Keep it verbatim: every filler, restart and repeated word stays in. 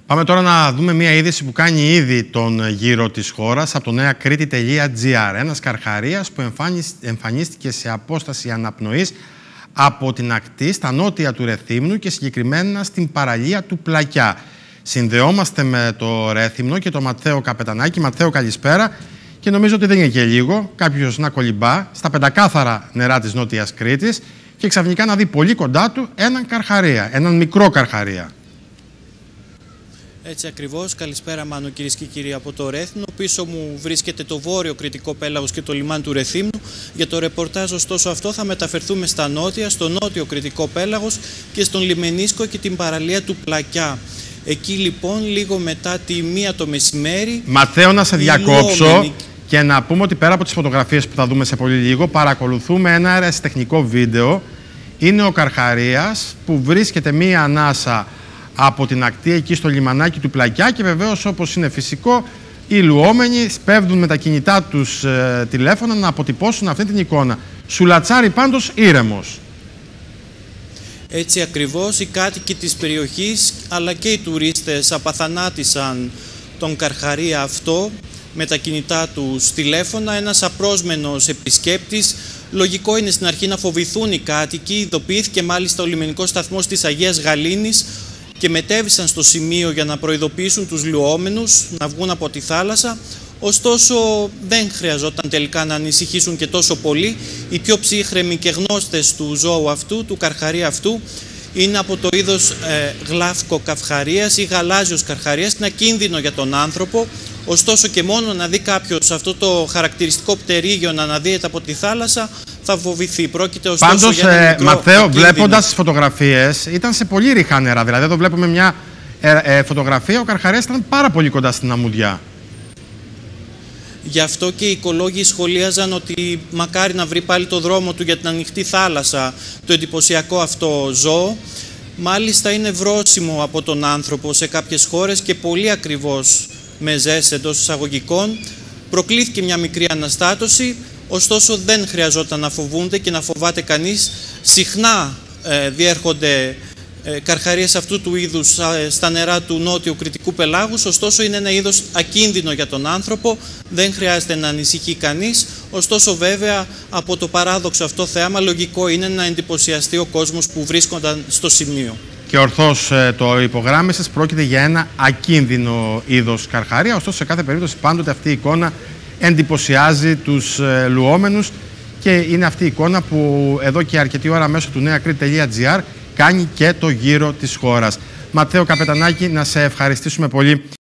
Πάμε τώρα να δούμε μια είδηση που κάνει ήδη τον γύρο της χώρας από το νέα κρήτη τελεία τζι άρ. Ένας καρχαρίας που εμφανίστηκε σε απόσταση αναπνοής από την ακτή στα νότια του Ρεθύμνου και συγκεκριμένα στην παραλία του Πλακιά. Συνδεόμαστε με το Ρέθυμνο και τον Ματθαίο Καπετανάκη. Ματθαίο, καλησπέρα. Και νομίζω ότι δεν είναι και λίγο κάποιος να κολυμπά στα πεντακάθαρα νερά της Νότιας Κρήτης και ξαφνικά να δει πολύ κοντά του έναν καρχαρία, έναν μικρό καρχαρία. Έτσι ακριβώς. Καλησπέρα, Μάνο, κυρίες και κύριοι, από το Ρέθυμνο. Πίσω μου βρίσκεται το βόρειο κρητικό πέλαγος και το λιμάνι του Ρεθύμνου. Για το ρεπορτάζ, ωστόσο, αυτό θα μεταφερθούμε στα νότια, στο νότιο κρητικό πέλαγος και στον Λιμενίσκο και την παραλία του Πλακιά. Εκεί λοιπόν, λίγο μετά τη μία το μεσημέρι. Ματθαίο, να σε διακόψω λουόμενη... και να πούμε ότι πέρα από τις φωτογραφίες που θα δούμε σε πολύ λίγο, παρακολουθούμε ένα αερασιτεχνικό βίντεο. Είναι ο καρχαρίας που βρίσκεται μία ανάσα από την ακτή εκεί στο λιμανάκι του Πλακιά και βεβαίως, όπως είναι φυσικό, οι λουόμενοι σπέβδουν με τα κινητά τους ε, τηλέφωνα να αποτυπώσουν αυτή την εικόνα. Σουλατσάρι πάντως ήρεμος. Έτσι ακριβώς, οι κάτοικοι της περιοχής αλλά και οι τουρίστες απαθανάτησαν τον καρχαρία αυτό με τα κινητά τους τηλέφωνα. Ένας απρόσμενος επισκέπτης. Λογικό είναι στην αρχή να φοβηθούν οι κάτοικοι. Ειδοποιήθηκε μάλιστα ο λιμενικός σταθμός της Αγίας Γαλήνης και μετέβησαν στο σημείο για να προειδοποιήσουν τους λουόμενους να βγουν από τη θάλασσα. Ωστόσο, δεν χρειαζόταν τελικά να ανησυχήσουν και τόσο πολύ. Οι πιο ψύχρεμοι και γνώστες του ζώου αυτού, του καρχαρία αυτού, είναι από το είδος ε, γλαύκο καυχαρίας ή γαλάζιος καρχαρίας. Είναι ακίνδυνο για τον άνθρωπο. Ωστόσο, και μόνο να δει κάποιος αυτό το χαρακτηριστικό πτερίγιο να αναδύεται από τη θάλασσα, θα φοβηθεί. Πρόκειται ωστόσο Πάντως, για ένα μικρό Ματθαίο, ακίνδυνο. βλέποντας τις φωτογραφίες, ήταν σε πολύ ριχά νερά. Δηλαδή, εδώ βλέπουμε μια ε, ε, φωτογραφία. Ο καρχαρίας ήταν πάρα πολύ κοντά στην αμμουδιά. Γι' αυτό και οι οικολόγοι σχολίαζαν ότι μακάρι να βρει πάλι το δρόμο του για την ανοιχτή θάλασσα το εντυπωσιακό αυτό ζώο. Μάλιστα είναι βρώσιμο από τον άνθρωπο σε κάποιες χώρες και πολύ ακριβώς μεζές εντός εισαγωγικών. Προκλήθηκε μια μικρή αναστάτωση, ωστόσο δεν χρειαζόταν να φοβούνται και να φοβάται κανείς. Συχνά ε, διέρχονται ε, καρχαρίες αυτού του είδους ε, στα νερά του νότιου κρητικού πελάγους, ωστόσο είναι ένα είδος ακίνδυνο για τον άνθρωπο, δεν χρειάζεται να ανησυχεί κανείς. Ωστόσο, βέβαια, από το παράδοξο αυτό θέαμα, λογικό είναι να εντυπωσιαστεί ο κόσμος που βρίσκονταν στο σημείο. Και ορθώς ε, το υπογράμμισες, πρόκειται για ένα ακίνδυνο είδος καρχαρία, ωστόσο σε κάθε περίπτωση πάντοτε αυτή η εικόνα εντυπωσιάζει τους ε, λουόμενους και είναι αυτή η εικόνα που εδώ και αρκετή ώρα μέσω του νέα κρήτη τελεία τζι άρ κάνει και το γύρο της χώρας. Ματθαίο Καπετανάκη, να σε ευχαριστήσουμε πολύ.